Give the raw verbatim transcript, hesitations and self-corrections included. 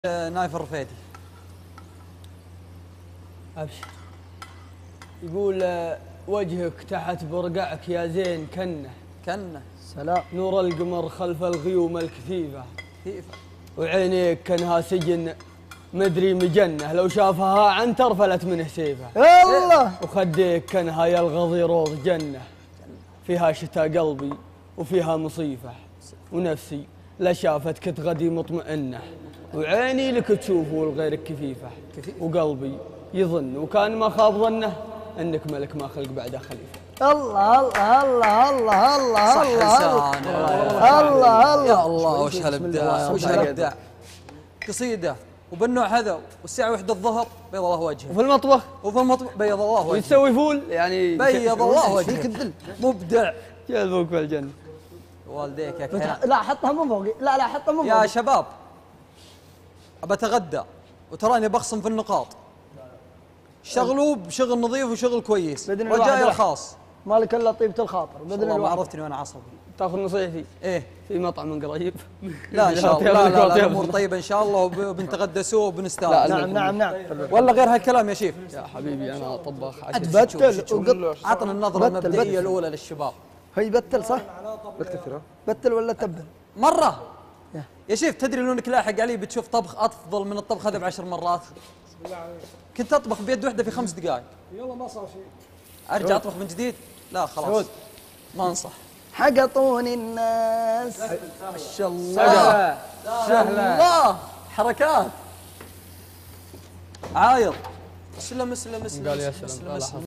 نايف الرفيدي. ابشر. يقول وجهك تحت برقعك يا زين كنه كنه سلام نور القمر خلف الغيوم الكثيفه كيفه وعينيك كانها سجن مدري مجنه لو شافها عنتر فلت منه سيفه الله. وخديك كانها يلغض روض جنه فيها شتاء قلبي وفيها مصيفه ونفسي لا شافتك تغدي مطمئنه وعيني لك تشوف والغيرك كفيفه وقلبي يظن وكان ما خاب ظنه انك ملك ما خلق بعده خليفه. الله الله الله الله الله صح الله لسان. الله الله يا الله وش هالابداع وش هالابداع. قصيده وبالنوع هذا والساعه واحدة الظهر بيض الله وجهه. وفي المطبخ وفي المطبخ بيض الله وجهه. وتسوي فول يعني بيض الله وجهه. مبدع. جلبوك في الجنه. والديك يا كيان. لا حطها من فوق. لا لا حطها من فوق يا شباب ابى اتغدى وتراني بخصم في النقاط. شغلوا بشغل نظيف وشغل كويس. رجائي الخاص مالك الا طيبه الخاطر باذن الله. الله. ما عرفتني وانا عصبي. تاخذ نصيحتي؟ ايه في مطعم من قريب. لا ان شاء الله. لا لا, لا الامور طيبه ان شاء الله وبنتغدى سوا وبنستانس. نعم نعم نعم. ولا غير هالكلام يا شيف؟ يا حبيبي انا طباخ بتل وقط. عطنا النظره المبدئيه الاولى للشباب. هي بتل صح؟ بتكثر بتل ولا تبل؟ مره يا شيف تدري لو انك لاحق علي بتشوف طبخ افضل من الطبخ هذا بعشر مرات. كنت اطبخ بيد واحده في خمس دقائق. يلا ما صار شيء. ارجع اطبخ من جديد؟ لا خلاص ما انصح. حقطوني الناس. ما شاء الله سهله الله حركات. عايض. سلم سلم سلم قال يا سلم سلام. سلم